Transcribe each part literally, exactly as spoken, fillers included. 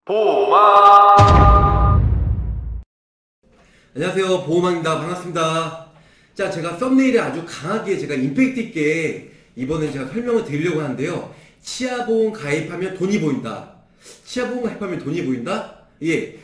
보호막. 안녕하세요, 보호막입니다. 반갑습니다. 자, 제가 썸네일에 아주 강하게 제가 임팩트 있게 이번에 제가 설명을 드리려고 하는데요. 치아보험 가입하면 돈이 보인다. 치아보험 가입하면 돈이 보인다? 예,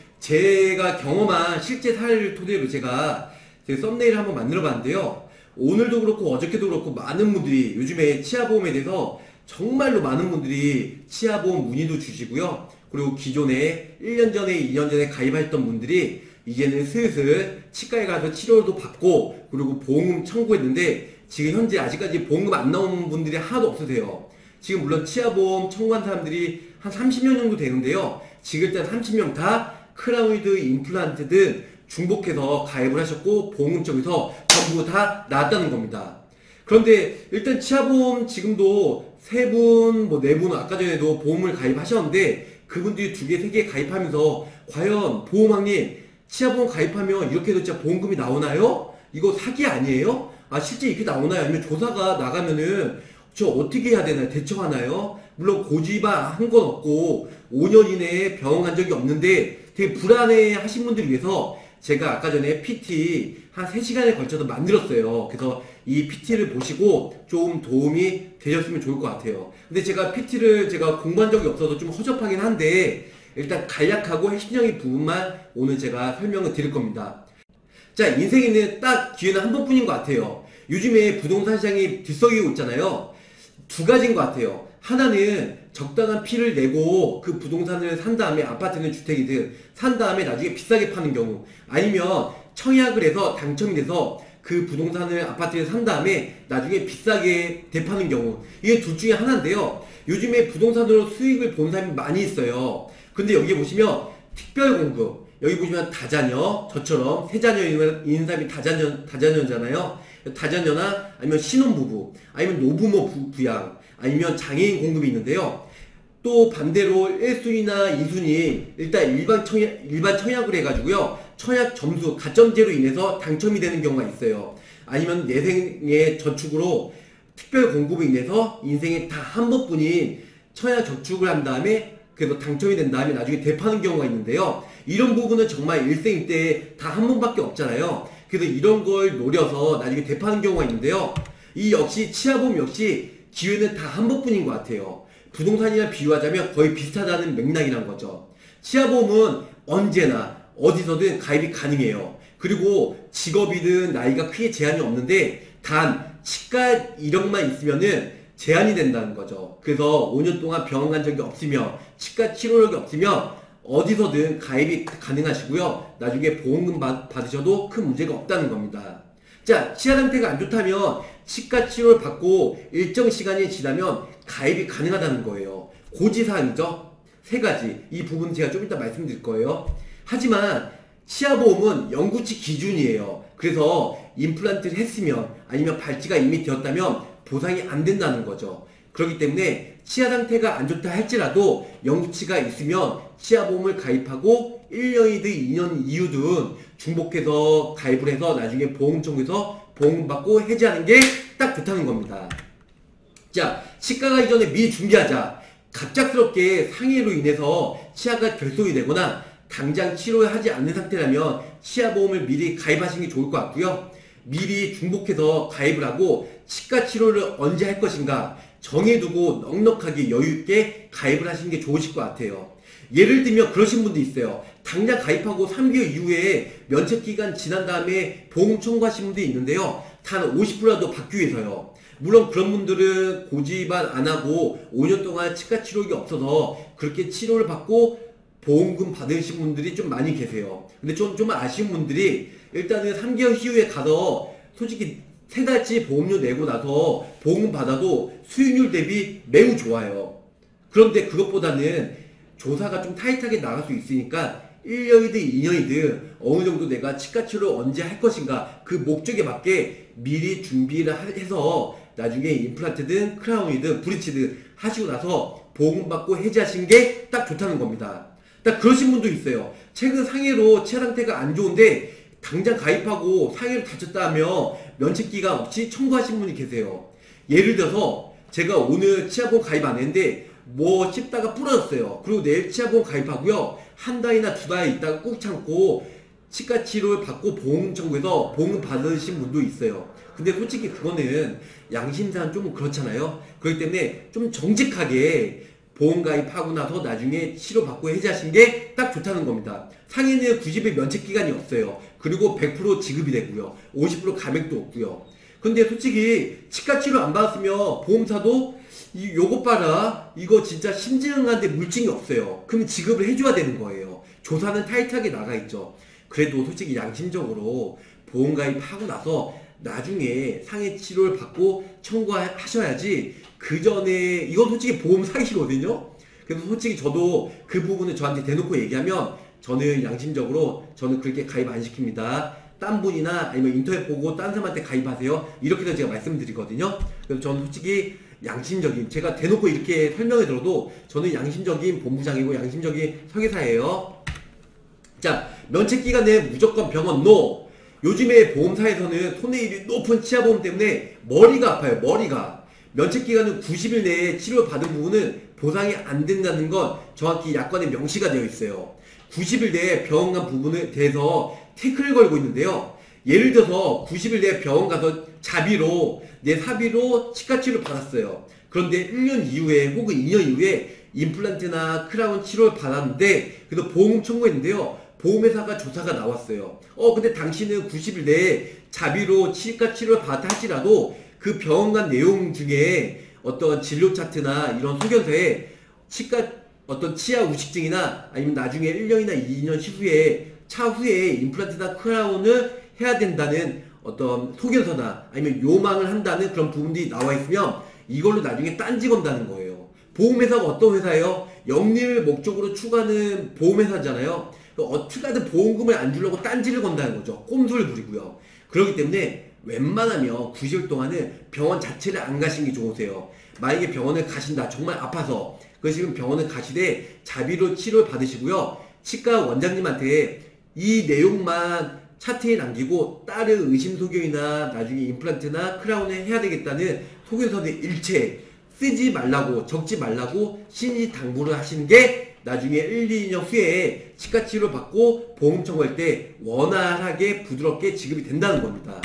제가 경험한 실제 사례를 토대로 제가 제 썸네일을 한번 만들어 봤는데요. 오늘도 그렇고 어저께도 그렇고 많은 분들이 요즘에 치아보험에 대해서 정말로 많은 분들이 치아보험 문의도 주시고요. 그리고 기존에 일 년 전에 이 년 전에 가입했던 분들이 이제는 슬슬 치과에 가서 치료도 받고 그리고 보험금 청구했는데 지금 현재 아직까지 보험금 안 나오는 분들이 하나도 없으세요. 지금 물론 치아보험 청구한 사람들이 한 삼십 명 정도 되는데요. 지금 일단 삼십 명 다 크라운이든 임플란트든 중복해서 가입을 하셨고 보험금 쪽에서 전부 다 나왔다는 겁니다. 그런데 일단 치아보험 지금도 세 분, 뭐 네 분 아까 전에도 보험을 가입하셨는데 그분들이 두 개, 세 개 가입하면서 과연 보호막님 치아보험 가입하면 이렇게 해도 진짜 보험금이 나오나요? 이거 사기 아니에요? 아 실제 이렇게 나오나요? 아니면 조사가 나가면은 저 어떻게 해야 되나요? 대처하나요? 물론 고지바 한 건 없고 오 년 이내에 병원 간 적이 없는데 되게 불안해 하신 분들을 위해서 제가 아까 전에 피티 한 세 시간에 걸쳐서 만들었어요. 그래서 이 피티를 보시고 좀 도움이 되셨으면 좋을 것 같아요. 근데 제가 피티를 제가 공부한 적이 없어서 좀 허접하긴 한데 일단 간략하고 핵심적인 부분만 오늘 제가 설명을 드릴 겁니다. 자, 인생에는 딱 기회는 한 번뿐인 것 같아요. 요즘에 부동산 시장이 들썩이고 있잖아요. 두 가지인 것 같아요. 하나는 적당한 피를 내고 그 부동산을 산 다음에 아파트는 주택이든 산 다음에 나중에 비싸게 파는 경우, 아니면 청약을 해서 당첨이 돼서 그 부동산을 아파트를 산 다음에 나중에 비싸게 되파는 경우, 이게 둘 중에 하나인데요. 요즘에 부동산으로 수익을 본 사람이 많이 있어요. 근데 여기 보시면 특별 공급, 여기 보시면 다자녀, 저처럼 세 자녀 있는 사람이 다자녀, 다자녀잖아요. 다자녀나 아니면 신혼부부, 아니면 노부모 부, 부양, 아니면 장애인 공급이 있는데요. 또 반대로 일 순위나 이 순위, 일단 일반 청약, 일반 청약을 해가지고요. 청약 점수, 가점제로 인해서 당첨이 되는 경우가 있어요. 아니면 내 생의 저축으로 특별 공급으로 인해서 인생에 다 한 번뿐인 청약 저축을 한 다음에 그래서 당첨이 된 다음에 나중에 되파는 경우가 있는데요. 이런 부분은 정말 일생 때 다 한 번밖에 없잖아요. 그래서 이런 걸 노려서 나중에 되파는 경우가 있는데요. 이 역시 치아보험 역시 기회는 다 한 번뿐인 것 같아요. 부동산이랑 비유하자면 거의 비슷하다는 맥락이란 거죠. 치아보험은 언제나 어디서든 가입이 가능해요. 그리고 직업이든 나이가 크게 제한이 없는데 단 치과 이력만 있으면은 제한이 된다는 거죠. 그래서 오 년 동안 병원 간 적이 없으면 치과 치료력이 없으면 어디서든 가입이 가능하시고요. 나중에 보험금 받, 받으셔도 큰 문제가 없다는 겁니다. 자, 치아 상태가 안 좋다면 치과 치료를 받고 일정 시간이 지나면 가입이 가능하다는 거예요. 고지사항이죠. 세 가지. 이 부분 제가 좀 이따 말씀드릴 거예요. 하지만 치아보험은 영구치 기준이에요. 그래서 임플란트를 했으면 아니면 발치가 이미 되었다면 보상이 안 된다는 거죠. 그렇기 때문에 치아 상태가 안 좋다 할지라도 영구치가 있으면 치아보험을 가입하고 일 년이든 이 년 이후든 중복해서 가입을 해서 나중에 보험 청구해서 보험금 받고 해지하는 게 딱 좋다는 겁니다. 자, 치과 가기 전에 미리 준비하자. 갑작스럽게 상해로 인해서 치아가 결손이 되거나 당장 치료를 하지 않는 상태라면 치아보험을 미리 가입하시는 게 좋을 것 같고요. 미리 중복해서 가입을 하고 치과 치료를 언제 할 것인가 정해두고 넉넉하게 여유있게 가입을 하시는 게 좋으실 것 같아요. 예를 들면 그러신 분도 있어요. 당장 가입하고 삼 개월 이후에 면책기간 지난 다음에 보험 청구하신 분도 있는데요. 단 오십 퍼센트라도 받기 위해서요. 물론 그런 분들은 고지만 안하고 오 년 동안 치과 치료가 없어서 그렇게 치료를 받고 보험금 받으신 분들이 좀 많이 계세요. 근데 좀, 좀 아쉬운 분들이 일단은 삼 개월 이후에 가서 솔직히 세 달치 보험료 내고 나서 보험금 받아도 수익률 대비 매우 좋아요. 그런데 그것보다는 조사가 좀 타이트하게 나갈 수 있으니까 일 년이든 이 년이든 어느 정도 내가 치과 치료를 언제 할 것인가 그 목적에 맞게 미리 준비를 해서 나중에 임플란트든 크라운이든 브리치든 하시고 나서 보험금 받고 해지하시는 게 딱 좋다는 겁니다. 딱 그러신 분도 있어요. 최근 상해로 치아 상태가 안 좋은데 당장 가입하고 상해로 다쳤다며 면책기간 없이 청구하신 분이 계세요. 예를 들어서 제가 오늘 치아보험 가입 안 했는데 뭐 씹다가 부러졌어요. 그리고 내일 치아보험 가입하고요. 한 달이나 두 달 있다가 꾹 참고 치과 치료를 받고 보험 청구해서 보험 받으신 분도 있어요. 근데 솔직히 그거는 양심상 좀 그렇잖아요. 그렇기 때문에 좀 정직하게 보험 가입하고 나서 나중에 치료받고 해지하신 게 딱 좋다는 겁니다. 상해는 구십 일 면책 기간이 없어요. 그리고 백 퍼센트 지급이 되고요. 오십 퍼센트 감액도 없고요. 근데 솔직히 치과 치료 안 받았으면 보험사도 이 요것 봐라, 이거 진짜 심증한데 물증이 없어요. 그럼 지급을 해줘야 되는 거예요. 조사는 타이트하게 나가 있죠. 그래도 솔직히 양심적으로 보험 가입하고 나서 나중에 상해 치료를 받고 청구하셔야지, 그 전에 이건 솔직히 보험 사기거든요. 그래서 솔직히 저도 그 부분을 저한테 대놓고 얘기하면 저는 양심적으로 저는 그렇게 가입 안 시킵니다. 딴 분이나 아니면 인터넷 보고 딴 사람한테 가입하세요. 이렇게도 제가 말씀드리거든요. 그래서 저는 솔직히 양심적인, 제가 대놓고 이렇게 설명해 들어도 저는 양심적인 본부장이고 양심적인 설계사예요. 자, 면책 기간에 무조건 병원 노. 요즘에 보험사에서는 손해율이 높은 치아보험 때문에 머리가 아파요. 머리가. 면책 기간은 구십 일 내에 치료를 받은 부분은 보상이 안 된다는 건 정확히 약관에 명시가 되어 있어요. 구십 일 내에 병원 간 부분에 대해서 태클을 걸고 있는데요. 예를 들어서 구십 일 내에 병원 가서 자비로 내 사비로 치과 치료를 받았어요. 그런데 일 년 이후에 혹은 이 년 이후에 임플란트나 크라운 치료를 받았는데 그래서 보험 청구했는데요. 보험회사가 조사가 나왔어요. 어 근데 당신은 구십 일 내에 자비로 치과 치료를 받았다 할지라도 그 병원 간 내용 중에 어떤 진료 차트나 이런 소견서에 치과 어떤 치아 우식증이나 아니면 나중에 일 년이나 이 년 후에 차후에 임플란트나 크라운을 해야 된다는 어떤 소견서나 아니면 요망을 한다는 그런 부분들이 나와 있으면 이걸로 나중에 딴지 건다는 거예요. 보험회사가 어떤 회사예요? 영리를 목적으로 추구하는 보험회사잖아요. 어떻게 하든 보험금을 안 주려고 딴지를 건다는 거죠. 꼼수를 부리고요. 그렇기 때문에 웬만하면 구십 일 동안은 병원 자체를 안 가시는 게 좋으세요. 만약에 병원을 가신다, 정말 아파서, 그러시면 병원을 가시되 자비로 치료를 받으시고요. 치과 원장님한테 이 내용만 차트에 남기고 다른 의심 소견이나 나중에 임플란트나 크라운을 해야 되겠다는 소견서는 일체 쓰지 말라고, 적지 말라고 신신당부를 하시는 게 나중에 일, 이 년 후에 치과 치료 받고 보험 청구할 때 원활하게 부드럽게 지급이 된다는 겁니다.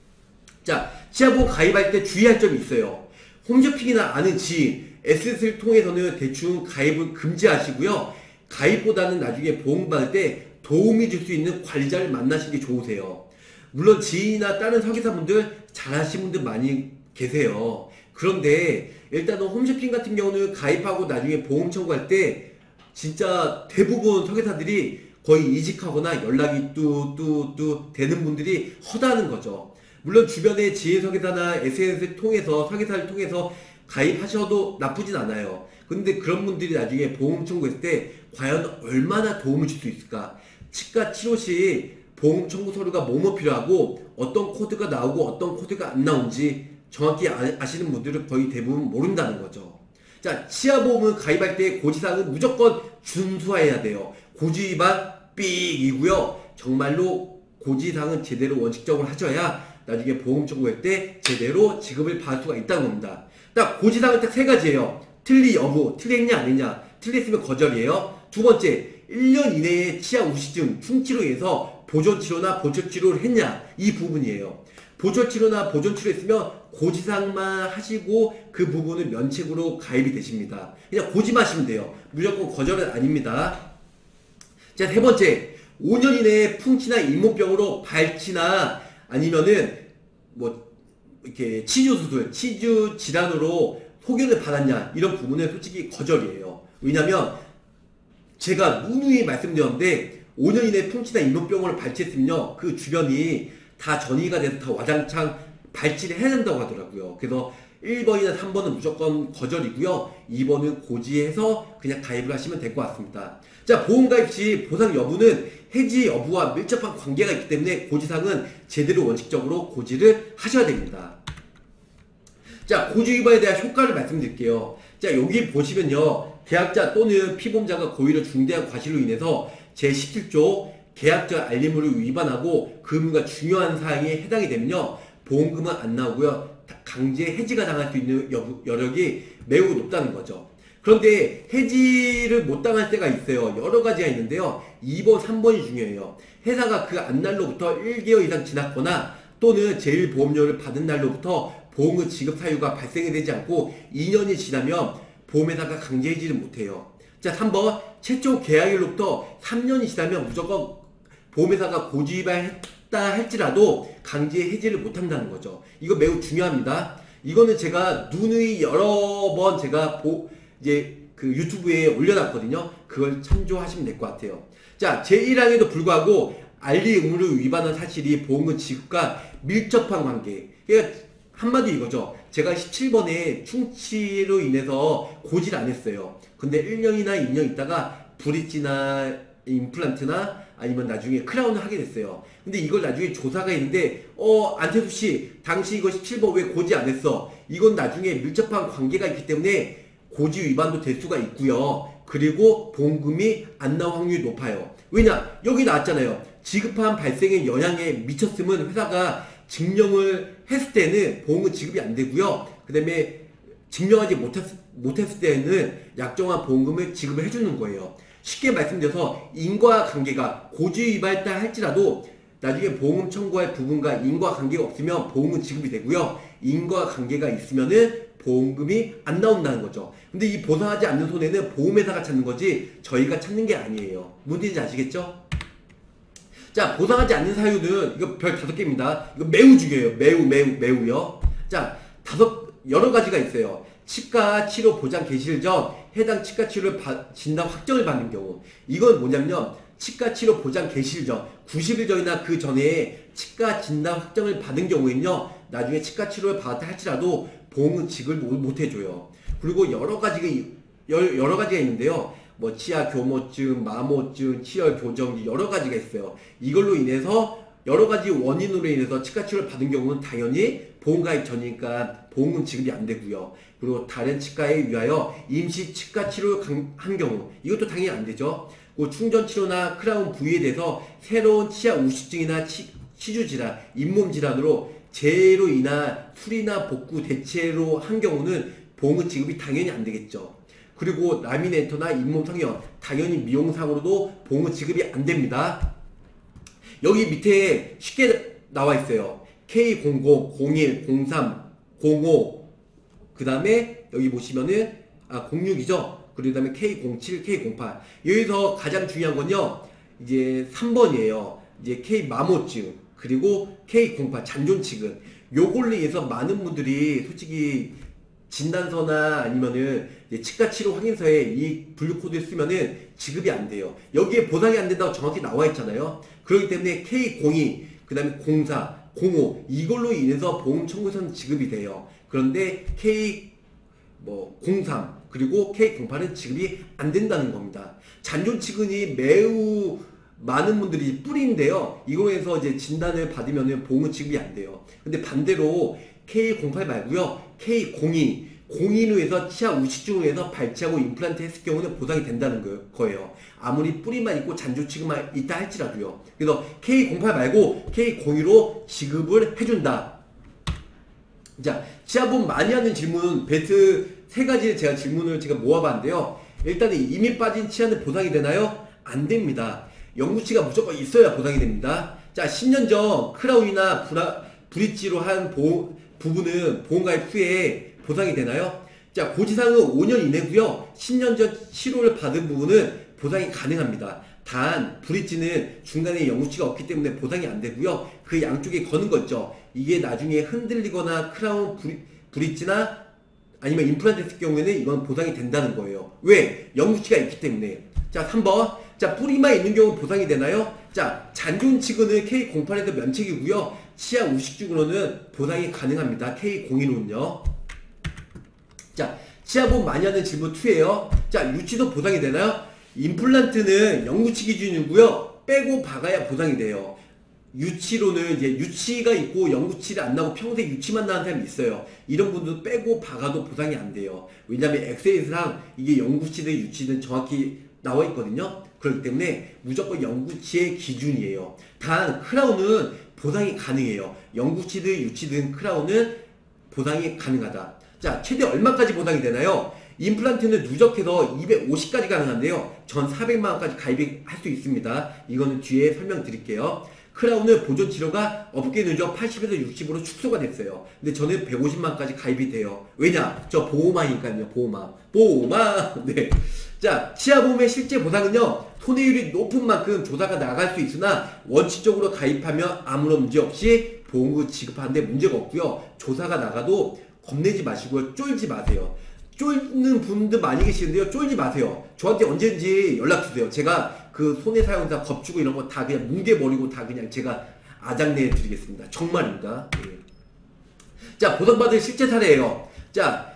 자, 치아보험 가입할 때 주의할 점이 있어요. 홈쇼핑이나 아는 지인, 에스엔에스를 통해서는 대충 가입을 금지하시고요. 가입보다는 나중에 보험 받을 때 도움이 줄 수 있는 관리자를 만나시는 게 좋으세요. 물론 지인이나 다른 설계사분들 잘하시는 분들 많이 계세요. 그런데 일단은 홈쇼핑 같은 경우는 가입하고 나중에 보험 청구할 때 진짜 대부분 설계사들이 거의 이직하거나 연락이 뚜뚜뚜 되는 분들이 허다하는 거죠. 물론 주변에 지인 설계사나 에스엔에스를 통해서 설계사를 통해서 가입하셔도 나쁘진 않아요. 근데 그런 분들이 나중에 보험 청구했을 때 과연 얼마나 도움을 줄 수 있을까? 치과 치료 시 보험 청구 서류가 뭐뭐 필요하고 어떤 코드가 나오고 어떤 코드가 안 나온지 정확히 아시는 분들은 거의 대부분 모른다는 거죠. 자, 치아보험은 가입할 때 고지사항은 무조건 준수해야 돼요. 고지 위반 삑이고요. 정말로 고지사항은 제대로 원칙적으로 하셔야 나중에 보험 청구할 때 제대로 지급을 받을 수가 있다는 겁니다. 딱 고지사항은 딱 세 가지예요. 틀리 여부, 틀렸냐 아니냐, 틀렸으면 거절이에요. 두 번째, 일 년 이내에 치아 우식증, 충치로 인해서 보존치료나 보철치료를 했냐, 이 부분이에요. 보철치료나 보존치료 했으면 고지사항만 하시고 그 부분은 면책으로 가입이 되십니다. 그냥 고지만 하시면 돼요. 무조건 거절은 아닙니다. 자, 세 번째, 오 년 이내에 풍치나 잇몸병으로 발치나 아니면은 뭐 이렇게 치주 수술, 치주 질환으로 소견을 받았냐, 이런 부분은 솔직히 거절이에요. 왜냐면 제가 누누이 말씀드렸는데 오 년 이내에 풍치나 잇몸병으로 발치했으면요, 그 주변이 다 전이가 돼서 다 와장창 발치를 해야 된다고 하더라고요. 그래서 일 번이나 삼 번은 무조건 거절이고요. 이 번은 고지해서 그냥 가입을 하시면 될 것 같습니다. 자, 보험가입 시 보상 여부는 해지 여부와 밀접한 관계가 있기 때문에 고지사항은 제대로 원칙적으로 고지를 하셔야 됩니다. 자, 고지 위반에 대한 효과를 말씀드릴게요. 자, 여기 보시면요, 계약자 또는 피보험자가 고의로 중대한 과실로 인해서 제십칠 조 계약자 알림을 위반하고 그 의무가 중요한 사항에 해당이 되면요, 보험금은 안 나오고요, 강제 해지가 당할 수 있는 여력이 매우 높다는 거죠. 그런데 해지를 못 당할 때가 있어요. 여러 가지가 있는데요. 이 번, 삼 번이 중요해요. 회사가 그 앞날로부터 일 개월 이상 지났거나 또는 제일보험료를 받은 날로부터 보험금 지급 사유가 발생이 되지 않고 이 년이 지나면 보험회사가 강제 해지를 못해요. 자, 삼 번 최초 계약일로부터 삼 년이 지나면 무조건 보험회사가 고지위반했다 할지라도 강제 해지를 못한다는 거죠. 이거 매우 중요합니다. 이거는 제가 누누이 여러 번 제가 보, 이제 그 유튜브에 올려놨거든요. 그걸 참조하시면 될 것 같아요. 자, 제일 항에도 불구하고 알리 의무를 위반한 사실이 보험금 지급과 밀접한 관계. 그러니까 한마디 이거죠. 제가 십칠 번에 충치로 인해서 고지를 안 했어요. 근데 일 년이나 이 년 있다가 브릿지나 임플란트나 아니면 나중에 크라운을 하게 됐어요. 근데 이걸 나중에 조사가 있는데 어 안태수씨 당시 이거 십칠 번 왜 고지 안 했어? 이건 나중에 밀접한 관계가 있기 때문에 고지 위반도 될 수가 있고요. 그리고 보험금이 안 나올 확률이 높아요. 왜냐? 여기 나왔잖아요. 지급한 발생의 영향에 미쳤으면 회사가 증명을 했을 때는 보험금 지급이 안 되고요. 그 다음에 증명하지 못했, 못했을 때는 약정한 보험금을 지급을 해주는 거예요. 쉽게 말씀드려서 인과관계가 고지 위반했다 할지라도 나중에 보험금 청구할 부분과 인과관계가 없으면 보험금 지급이 되고요. 인과관계가 있으면은 보험금이 안 나온다는 거죠. 근데 이 보상하지 않는 손해는 보험회사가 찾는 거지 저희가 찾는 게 아니에요. 뭔지 아시겠죠? 자, 보상하지 않는 사유는 이거 별 다섯 개입니다. 이거 매우 중요해요. 매우 매우 매우요. 자, 다섯 여러 가지가 있어요. 치과 치료 보장 개시일 전 해당 치과 치료를 바, 진단 확정을 받는 경우. 이건 뭐냐면 치과 치료 보장 개시일 전 구십 일 전이나 그 전에 치과 진단 확정을 받은 경우에는요. 나중에 치과 치료를 받았다 할지라도 보험은 지급을 못 해줘요. 그리고 여러 가지가 여러 가지가 있는데요. 뭐 치아 교모증, 마모증, 치열 교정기 여러 가지가 있어요. 이걸로 인해서 여러 가지 원인으로 인해서 치과 치료를 받은 경우는 당연히 보험 가입 전이니까 보험금 지급이 안 되고요. 그리고 다른 치과에 위하여 임시 치과 치료를 한 경우 이것도 당연히 안 되죠. 그 충전 치료나 크라운 부위에 대해서 새로운 치아 우식증이나 치, 치주 질환, 잇몸 질환으로 재해로 인한 수리나 복구 대체로 한 경우는 보험금 지급이 당연히 안 되겠죠. 그리고 라미네이터나 잇몸 성형, 당연히 미용상으로도 보험금 지급이 안 됩니다. 여기 밑에 쉽게 나와 있어요. 케이 공공, 공일, 공삼, 공오, 그 다음에 여기 보시면은 아 공육이죠. 그 다음에 케이 공칠, 케이 공팔. 여기서 가장 중요한 건요. 이제 삼 번이에요. 이제 K 마모증 그리고 케이 공팔 잔존치근. 요걸로 인해서 많은 분들이 솔직히 진단서나 아니면은 치과 치료 확인서에 이 분류 코드를 쓰면은 지급이 안 돼요. 여기에 보상이 안 된다고 정확히 나와 있잖아요. 그렇기 때문에 케이 공이, 그 다음에 공사, 공오 이걸로 인해서 보험 청구서는 지급이 돼요. 그런데 케이 뭐 공삼 그리고 케이 공팔은 지급이 안 된다는 겁니다. 잔존치근이 매우 많은 분들이 뿌리인데요. 이거에서 이제 진단을 받으면은 보험은 지급이 안 돼요. 근데 반대로 케이 공팔 말고요. 케이 공이, 공인으로 해서 치아 우식증으로 해서 발치하고 임플란트 했을 경우는 보상이 된다는 거예요. 아무리 뿌리만 있고 잔존치근만 있다 할지라도요. 그래서 케이 공팔 말고 케이 공이로 지급을 해준다. 자, 치아보험 많이 하는 질문 베스트 세 가지를 제가 질문을 제가 모아봤는데요. 일단은 이미 빠진 치아는 보상이 되나요? 안 됩니다. 영구치가 무조건 있어야 보상이 됩니다. 자, 십 년 전 크라운이나 브라, 브릿지로 한 보험, 부분은 보험가입 후에 보상이 되나요? 자, 고지사항은 오 년 이내고요. 십 년 전 치료를 받은 부분은 보상이 가능합니다. 단 브릿지는 중간에 영구치가 없기 때문에 보상이 안 되고요. 그 양쪽에 거는 거 있죠. 이게 나중에 흔들리거나 크라운 브리, 브릿지나 아니면 임플란트 했을 경우에는 이건 보상이 된다는 거예요. 왜? 영구치가 있기 때문에. 자, 삼 번. 자, 뿌리만 있는 경우 보상이 되나요? 자, 잔존치근은 케이 공팔에서 면책이고요. 치아 우식증으로는 보상이 가능합니다. 케이 공일로는요. 자, 치아보험 많이 하는 질문 이에요. 자, 유치도 보상이 되나요? 임플란트는 영구치 기준이고요. 빼고 박아야 보상이 돼요. 유치로는 이제 유치가 있고 영구치를 안 나고 평생 유치만 나는 사람이 있어요. 이런 분들도 빼고 박아도 보상이 안 돼요. 왜냐면 엑스레이상 이게 영구치든 유치든 정확히 나와 있거든요. 그렇기 때문에 무조건 영구치의 기준이에요. 단 크라운은 보상이 가능해요. 영구치든 유치든 크라운은 보상이 가능하다. 자, 최대 얼마까지 보상이 되나요? 임플란트는 누적해서 이백오십까지 가능한데요. 전 사백만 원까지 가입할 수 있습니다. 이거는 뒤에 설명드릴게요. 크라운은 보존 치료가 업계 누적 팔십에서 육십으로 축소가 됐어요. 근데 저는 백오십만 원까지 가입이 돼요. 왜냐? 저 보호마니까요. 보호마. 보호마. 네. 자, 치아보험의 실제 보상은요, 손해율이 높은 만큼 조사가 나갈 수 있으나 원칙적으로 가입하면 아무런 문제 없이 보험금 지급하는데 문제가 없고요. 조사가 나가도 겁내지 마시고요. 쫄지 마세요. 쫄는 분들 많이 계시는데요. 쫄지 마세요. 저한테 언제든지 연락주세요. 제가 그 손해사용자 겁주고 이런 거 다 그냥 뭉개버리고 다 그냥 제가 아장내 드리겠습니다. 정말입니다. 네. 자, 보상받을 실제 사례예요. 자,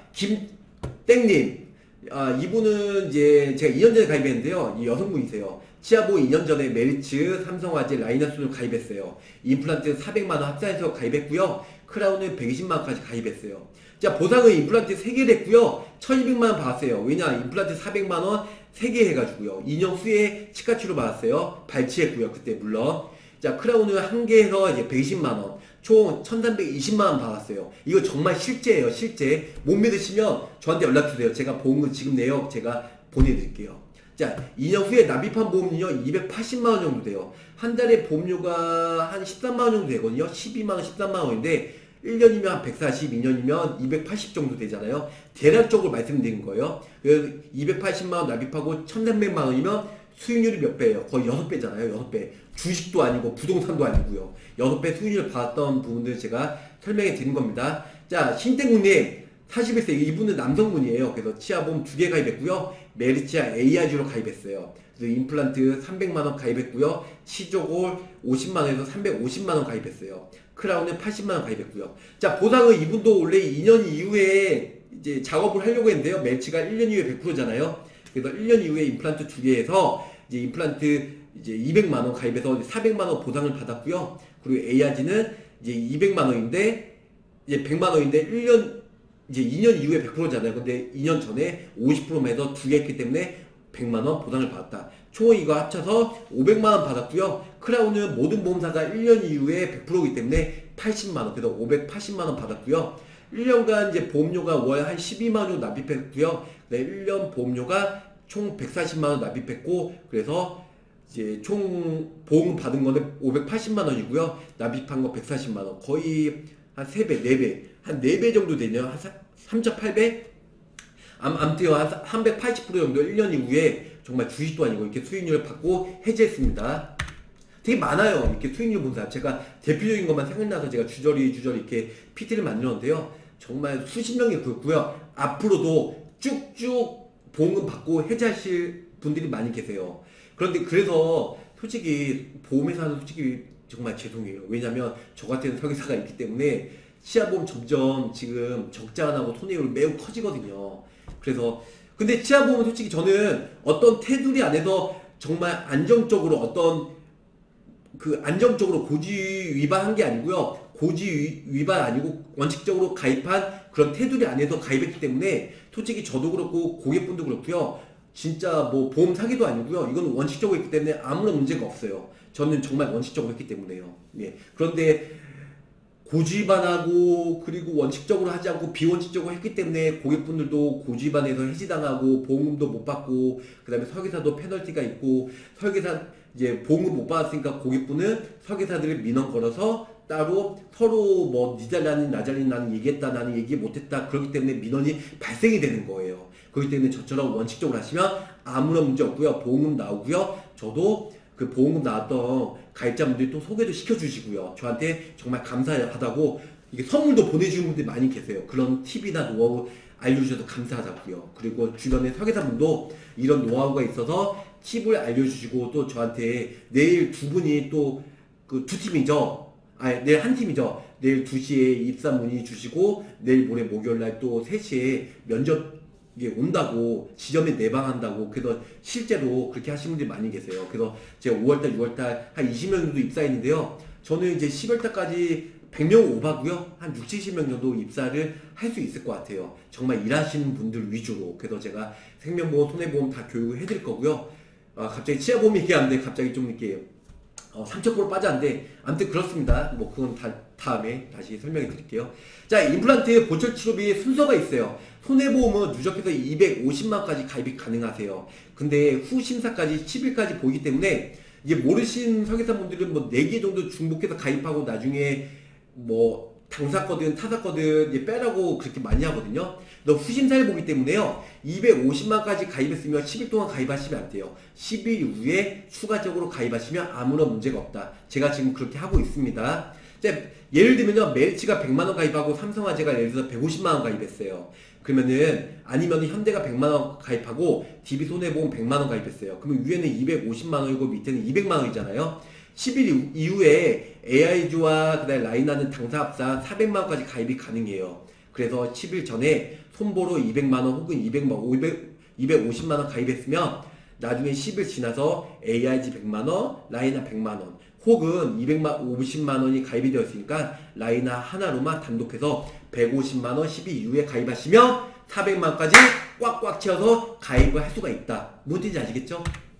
김땡님. 아, 이분은 이제 제가 이 년 전에 가입했는데요. 이 여성분이세요. 치아보험 이 년 전에 메리츠, 삼성화재, 라이너스를 가입했어요. 임플란트 사백만 원 합산해서 가입했고요. 크라운은 백이십만 원까지 가입했어요. 자, 보상은 임플란트 세 개를 했고요. 천이백만 원 받았어요. 왜냐? 임플란트 사백만 원 세 개 해가지고요. 이 년 후에 치과치료 받았어요. 발치했고요. 그때 물론. 자, 크라운은 한 개 해서 이제 백이십만 원. 총 천삼백이십만 원 받았어요. 이거 정말 실제예요. 실제. 못 믿으시면 저한테 연락주세요. 제가 보험금 지급 내역 제가 보내드릴게요. 자, 이 년 후에 납입한 보험료요 이백팔십만 원 정도 돼요. 한 달에 보험료가 한 십삼만 원 정도 되거든요. 십이만 원, 십삼만 원인데 일 년이면 한 백사십, 이 년이면 이백팔십 정도 되잖아요. 대략적으로 말씀드린 거예요. 그래서 이백팔십만 원 납입하고 천삼백만 원이면 수익률이 몇 배예요? 거의 여섯 배잖아요. 여섯 배. 주식도 아니고 부동산도 아니고요. 여섯 배 수익률을 받았던 부분들 제가 설명해 드린 겁니다. 자, 신땡구님 사십일 세 이분은 남성분이에요. 그래서 치아보험 두 개 가입했고요. 메리치아 에이아이지로 가입했어요. 그래서 임플란트 삼백만 원 가입했고요. 치조골 오십만 원에서 삼백오십만 원 가입했어요. 크라운은 팔십만 원 가입했고요. 자, 보상은 이분도 원래 이 년 이후에 이제 작업을 하려고 했는데요. 메리치가 일 년 이후에 백 퍼센트잖아요. 그래서 일 년 이후에 임플란트 두 개 해서 이제 임플란트 이제 이백만 원 가입해서 사백만 원 보상을 받았고요. 그리고 에이아이지는 이제 이백만 원인데 이제 백만 원인데 일 년 이제 이 년 이후에 백 퍼센트잖아요. 근데 이 년 전에 오십 퍼센트만 해서 두 개 했기 때문에 백만 원 보상을 받았다. 총 이거 합쳐서 오백만 원 받았고요. 크라운은 모든 보험사가 일 년 이후에 백 퍼센트이기 때문에 팔십만 원, 그래서 오백팔십만 원 받았고요. 일 년간 이제 보험료가 월 한 십이만 원 정도 납입했고요. 네, 일 년 보험료가 총 백사십만 원 납입했고, 그래서 이제 총 보험 받은 거는 오백팔십만 원이고요. 납입한 거 백사십만 원. 거의 한 세 배, 네 배. 한 네 배 정도 되네요. 한 삼 점 팔 배? 암, 암튼 한 삼백팔십 퍼센트 정도 일 년 이후에 정말 주식도 아니고 이렇게 수익률을 받고 해지했습니다. 되게 많아요. 이렇게 수익률 본사. 제가 대표적인 것만 생각나서 제가 주저리 주저리 이렇게 피티를 만들었는데요. 정말 수십 명이 그렇고요. 앞으로도 쭉쭉 보험금 받고 해지하실 분들이 많이 계세요. 그런데 그래서 솔직히 보험회사는 솔직히 정말 죄송해요. 왜냐면 저 같은 설계사가 있기 때문에 치아보험 점점 지금 적자 안 하고 손해율이 매우 커지거든요. 그래서 근데 치아보험은 솔직히 저는 어떤 테두리 안에서 정말 안정적으로 어떤 그 안정적으로 고지 위반한 게 아니고요. 고지 위반 아니고 원칙적으로 가입한 그런 테두리 안에서 가입했기 때문에 솔직히 저도 그렇고 고객분도 그렇고요. 진짜 뭐 보험 사기도 아니고요. 이건 원칙적으로 했기 때문에 아무런 문제가 없어요. 저는 정말 원칙적으로 했기 때문에요. 예. 그런데 고지반하고 그리고 원칙적으로 하지 않고 비원칙적으로 했기 때문에 고객분들도 고지반에서 해지당하고 보험금도 못 받고 그 다음에 설계사도 페널티가 있고 설계사 이제 보험금 못 받았으니까 고객분은 설계사들을 민원 걸어서 따로 서로 뭐 니 잘나니 나 잘나니 나는 얘기했다 나는 얘기 못했다 그렇기 때문에 민원이 발생이 되는 거예요. 그렇기 때문에 저처럼 원칙적으로 하시면 아무런 문제 없고요. 보험금 나오고요. 저도 그 보험금 나왔던 가입자분들이 또 소개도 시켜주시고요. 저한테 정말 감사하다고 이게 선물도 보내주는 분들이 많이 계세요. 그런 팁이나 노하우 알려주셔서 감사하다고요. 그리고 주변에 설계사분도 이런 노하우가 있어서 팁을 알려주시고 또 저한테 내일 두 분이 또 그 두 팀이죠. 아니 내일 한 팀이죠. 내일 두 시에 입사 문의 주시고 내일 모레 목요일날 또 세 시에 면접 이게 온다고 지점에 내방한다고 그래서 실제로 그렇게 하시는 분들이 많이 계세요. 그래서 제가 오월달 유월달 한 이십 명 정도 입사했는데요. 저는 이제 십월달까지 백 명 오바고요. 한 육십, 칠십 명 정도 입사를 할 수 있을 것 같아요. 정말 일하시는 분들 위주로. 그래서 제가 생명보험, 손해보험 다 교육을 해드릴 거고요. 아, 갑자기 치아보험 얘기하는데 갑자기 좀 이렇게 어, 삼천 프로 빠졌는데 아무튼 그렇습니다. 뭐 그건 다, 다음에 다시 설명해 드릴게요. 자, 임플란트 보철 치료비 순서가 있어요. 손해보험은 누적해서 이백오십만 원까지 가입이 가능하세요. 근데 후 심사까지 십 일까지 보이기 때문에 이게 모르신 설계사분들은 뭐 네 개 정도 중복해서 가입하고 나중에 뭐 당사 거든 타사 거든 이제 빼라고 그렇게 많이 하거든요. 너 후심사를 보기 때문에요. 이백오십만 원까지 가입했으면 십 일 동안 가입하시면 안 돼요. 십 일 이후에 추가적으로 가입하시면 아무런 문제가 없다. 제가 지금 그렇게 하고 있습니다. 자, 예를 들면요. 메리츠가 백만 원 가입하고 삼성화재가 예를 들어서 백오십만 원 가입했어요. 그러면은 아니면 현대가 백만 원 가입하고 디비손해보험 백만 원 가입했어요. 그러면 위에는 이백오십만 원이고 밑에는 이백만 원이잖아요. 십 일 이후에 에이아이지와 그다음에 라이나는 당사합사 사백만 원까지 가입이 가능해요. 그래서 십 일 전에 손보로 이백만 원 혹은 이백만 원, 오백, 이백오십만 원 가입했으면 나중에 십 일 지나서 에이아이지 백만 원, 라이나 백만 원 혹은 이백오십만 원이 가입이 되었으니까 라이나 하나로만 단독해서 백오십만 원 십 일 이후에 가입하시면 사백만 원까지 꽉꽉 채워서 가입을 할 수가 있다. 뭔지 아시겠죠?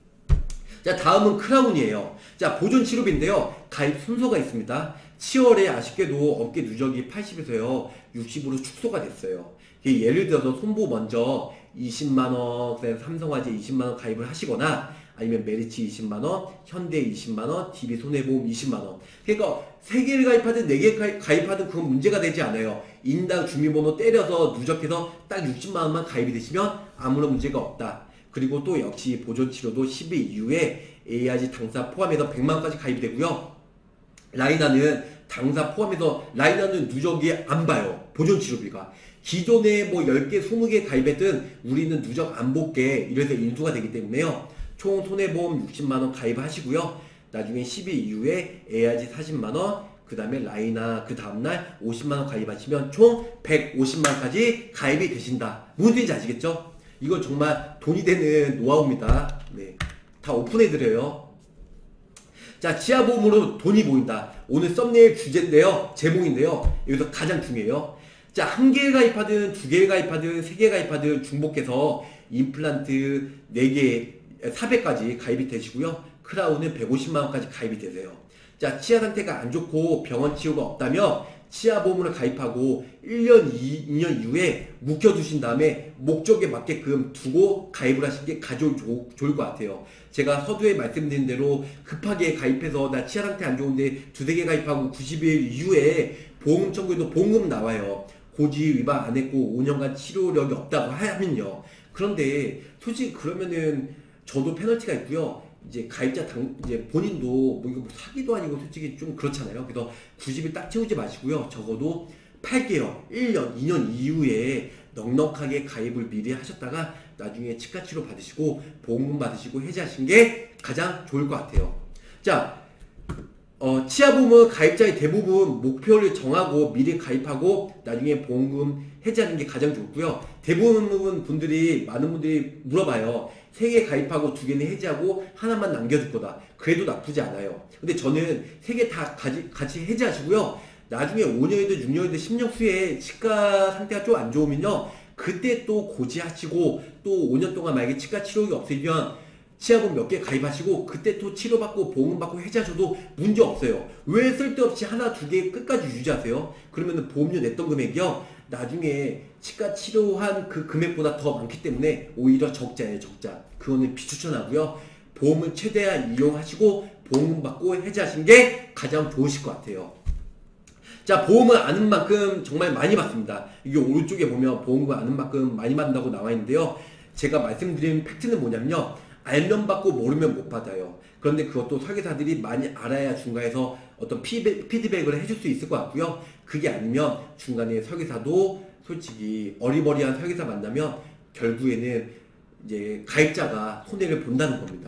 자, 다음은 크라운이에요. 자, 보존 치료비인데요. 가입 순서가 있습니다. 칠월에 아쉽게도 업계 누적이 팔십에서요 육십으로 축소가 됐어요. 예를 들어서 손보 먼저 이십만 원, 그다음에 삼성화재 이십만 원 가입을 하시거나 아니면 메리츠 이십만 원, 현대 이십만 원, 디비손해보험 이십만 원. 그러니까 세 개를 가입하든 네 개 가입하든 그건 문제가 되지 않아요. 인당 주민번호 때려서 누적해서 딱 육십만 원만 가입이 되시면 아무런 문제가 없다. 그리고 또 역시 보존치료도 십 일 이후에 에이아이지 당사 포함해서 백만 원까지 가입이 되고요. 라이나는 당사 포함해서 라이나는 누적이 안 봐요. 보존치료비가. 기존에 뭐 열 개, 스무 개 가입했든 우리는 누적 안 볼게 이래서 인수가 되기 때문에요. 총 손해보험 육십만 원 가입하시고요. 나중에 십 일 이후에 에이아이지 사십만 원, 그 다음에 라이나 그 다음날 오십만 원 가입하시면 총 백오십만 원까지 가입이 되신다. 무슨 뜻인지 아시겠죠? 이건 정말 돈이 되는 노하우입니다. 네, 다 오픈해드려요. 자, 치아보험으로 돈이 보인다. 오늘 썸네일 주제인데요. 제목인데요. 여기서 가장 중요해요. 자, 한 개 가입하든 두 개 가입하든 세 개 가입하든 중복해서 임플란트 네 개 사백까지 가입이 되시고요. 크라운은 백오십만 원까지 가입이 되세요. 자, 치아 상태가 안 좋고 병원 치료가 없다면 치아보험을 가입하고 일 년, 이 년 이후에 묵혀두신 다음에 목적에 맞게끔 두고 가입을 하시는 게 가장 좋, 좋을 것 같아요. 제가 서두에 말씀드린 대로 급하게 가입해서 나 치아 상태 안 좋은데 두세 개 가입하고 구십 일 이후에 보험 청구에도 보험금 나와요. 고지 위반 안 했고 오 년간 치료력이 없다고 하면요. 그런데 솔직히 그러면은 저도 페널티가 있고요. 이제 가입자 당, 이제 본인도 뭐 이거 뭐 사기도 아니고 솔직히 좀 그렇잖아요. 그래서 구십 일 딱 채우지 마시고요. 적어도 팔 개월, 일 년, 이 년 이후에 넉넉하게 가입을 미리 하셨다가 나중에 치과 치료 받으시고 보험금 받으시고 해지하신 게 가장 좋을 것 같아요. 자, 어, 치아보험은 가입자의 대부분 목표를 정하고 미리 가입하고 나중에 보험금 해지하는 게 가장 좋고요. 대부분 분들이, 많은 분들이 물어봐요. 세 개 가입하고 두 개는 해지하고 하나만 남겨둘 거다. 그래도 나쁘지 않아요. 근데 저는 세 개 다 같이, 같이 해지하시고요. 나중에 오 년이든 육 년이든 십 년 후에 치과 상태가 좀 안 좋으면요. 그때 또 고지하시고 또 오 년 동안 만약에 치과 치료가 없으면 치아보험 몇 개 가입하시고 그때 또 치료받고 보험금 받고 해지하셔도 문제 없어요. 왜 쓸데없이 하나 두 개 끝까지 유지하세요? 그러면 보험료 냈던 금액이요. 나중에 치과 치료한 그 금액보다 더 많기 때문에 오히려 적자예요. 적자. 그거는 비추천하고요. 보험을 최대한 이용하시고 보험금 받고 해지하신 게 가장 좋으실 것 같아요. 자, 보험을 아는 만큼 정말 많이 받습니다. 이게 오른쪽에 보면 보험금을 아는 만큼 많이 받는다고 나와 있는데요. 제가 말씀드린 팩트는 뭐냐면요. 알면 받고 모르면 못 받아요. 그런데 그것도 설계사들이 많이 알아야 중간에서 어떤 피드백, 피드백을 해줄 수 있을 것 같고요. 그게 아니면 중간에 설계사도 솔직히 어리버리한 설계사 만나면 결국에는 이제 가입자가 손해를 본다는 겁니다.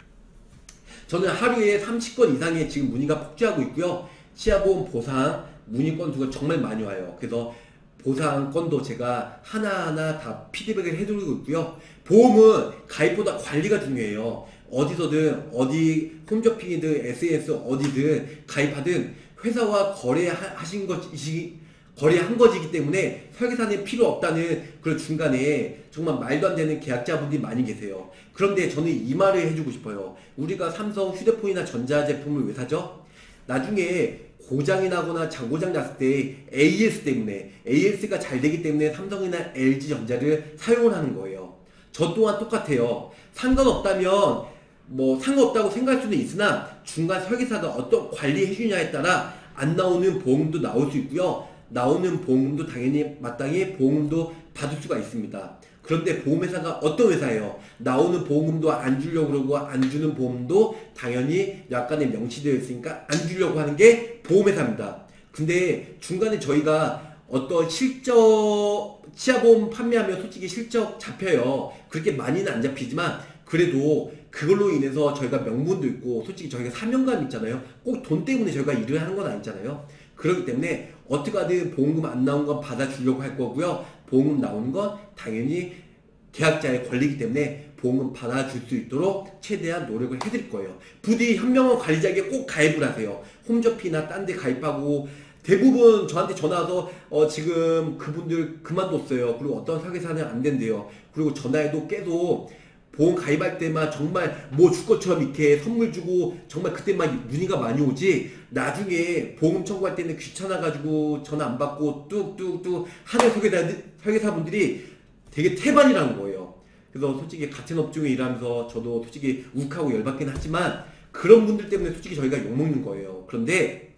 저는 하루에 삼십 건 이상의 지금 문의가 폭주하고 있고요. 치아보험 보상 문의 건수가 정말 많이 와요. 그래서 보상 건도 제가 하나하나 다 피드백을 해드리고 있고요. 보험은 가입보다 관리가 중요해요. 어디서든 어디 홈쇼핑이든 에스엔에스 어디든 가입하든 회사와 거래하신 것이 거래 한 거지기 때문에 설계사는 필요 없다는 그런 중간에 정말 말도 안 되는 계약자분들이 많이 계세요. 그런데 저는 이 말을 해주고 싶어요. 우리가 삼성 휴대폰이나 전자제품을 왜 사죠? 나중에 고장이 나거나 장고장 났을 때 에이에스 때문에, 에이에스가 잘 되기 때문에 삼성이나 엘지전자를 사용을 하는 거예요. 저 또한 똑같아요. 상관없다면 뭐 상관없다고 생각할 수는 있으나 중간 설계사가 어떤 관리해 주냐에 따라 안 나오는 보험도 나올 수 있고요. 나오는 보험도 당연히 마땅히 보험도 받을 수가 있습니다. 그런데 보험회사가 어떤 회사예요? 나오는 보험금도 안 주려고 그러고 안 주는 보험도 당연히 약간의 명시되어 있으니까 안 주려고 하는 게 보험회사입니다. 근데 중간에 저희가 어떤 실적, 치아보험 판매하면 솔직히 실적 잡혀요. 그렇게 많이는 안 잡히지만 그래도 그걸로 인해서 저희가 명분도 있고 솔직히 저희가 사명감 있잖아요. 꼭 돈 때문에 저희가 일을 하는 건 아니잖아요. 그렇기 때문에 어떻게 하든 보험금 안 나온 건 받아주려고 할 거고요. 보험금 나오는 건 당연히 계약자의 권리이기 때문에 보험금 받아줄 수 있도록 최대한 노력을 해드릴 거예요. 부디 현명한 관리자에게 꼭 가입을 하세요. 홈저피나 딴 데 가입하고 대부분 저한테 전화 와서 어 지금 그분들 그만뒀어요. 그리고 어떤 설계사는 안 된대요. 그리고 전화해도 계속 보험 가입할 때만 정말 뭐 줄 것처럼 이렇게 선물 주고 정말 그때만 문의가 많이 오지 나중에 보험 청구할 때는 귀찮아가지고 전화 안 받고 뚝뚝뚝 하는 설계사, 설계사분들이 되게 태반이라는 거예요. 그래서 솔직히 같은 업종에 일하면서 저도 솔직히 욱하고 열받긴 하지만 그런 분들 때문에 솔직히 저희가 욕먹는 거예요. 그런데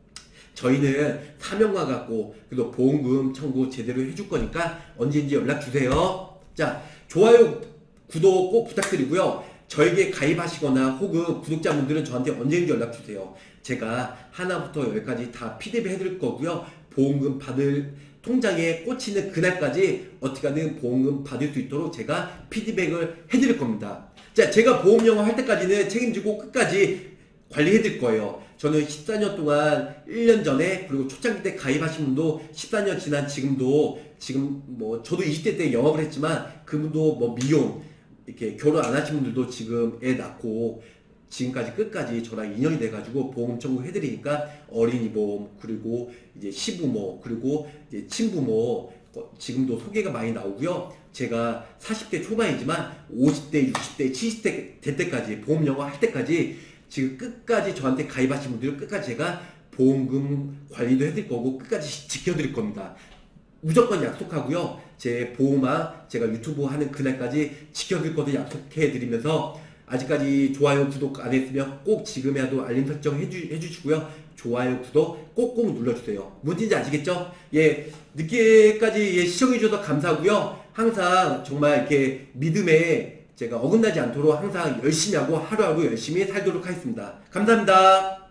저희는 사명감 갖고 그래도 보험금 청구 제대로 해줄 거니까 언제든지 연락 주세요. 자, 좋아요 구독 꼭 부탁드리고요. 저에게 가입하시거나 혹은 구독자분들은 저한테 언제든지 연락주세요. 제가 하나부터 열까지 다 피드백 해드릴 거고요. 보험금 받을 통장에 꽂히는 그날까지 어떻게든 보험금 받을 수 있도록 제가 피드백을 해드릴 겁니다. 자, 제가 보험 영업 할 때까지는 책임지고 끝까지 관리해드릴 거예요. 저는 십사 년 동안 일 년 전에 그리고 초창기 때 가입하신 분도 십사 년 지난 지금도 지금 뭐 저도 이십 대 때 영업을 했지만 그분도 뭐 미혼 이렇게 결혼 안 하신 분들도 지금 애 낳고 지금까지 끝까지 저랑 인연이 돼가지고 보험 청구 해드리니까 어린이 보험 그리고 이제 시부모 그리고 이제 친부모 지금도 소개가 많이 나오고요. 제가 사십 대 초반이지만 오십 대, 육십 대, 칠십 대 될 때까지 보험 영업 할 때까지 지금 끝까지 저한테 가입하신 분들은 끝까지 제가 보험금 관리도 해드릴 거고 끝까지 지켜드릴 겁니다. 무조건 약속하고요. 제 보험아 제가 유튜브 하는 그날까지 지켜드릴 것도 약속해 드리면서 아직까지 좋아요 구독 안 했으면 꼭 지금이라도 알림 설정 해주, 해주시고요. 좋아요 구독 꼭꼭 눌러주세요. 뭔지 아시겠죠? 예, 늦게까지 예, 시청해주셔서 감사하고요. 항상 정말 이렇게 믿음에 제가 어긋나지 않도록 항상 열심히 하고 하루하루 열심히 살도록 하겠습니다. 감사합니다.